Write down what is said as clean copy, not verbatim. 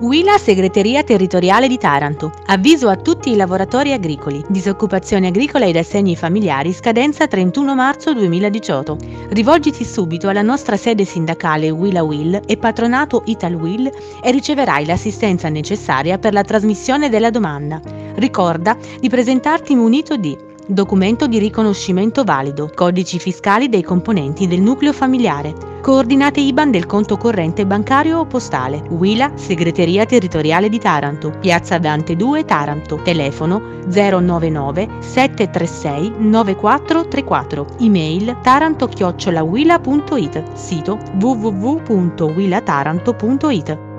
Huila Segreteria Territoriale di Taranto. Avviso a tutti i lavoratori agricoli. Disoccupazione agricola ed assegni familiari, scadenza 31 marzo 2018. Rivolgiti subito alla nostra sede sindacale Huila Will e patronato Ital Will e riceverai l'assistenza necessaria per la trasmissione della domanda. Ricorda di presentarti munito di documento di riconoscimento valido, codici fiscali dei componenti del nucleo familiare, coordinate IBAN del conto corrente bancario o postale, Huila Segreteria Territoriale di Taranto, Piazza Dante 2 Taranto, telefono 099 736 9434, email taranto@huila.it, sito www.huilataranto.it.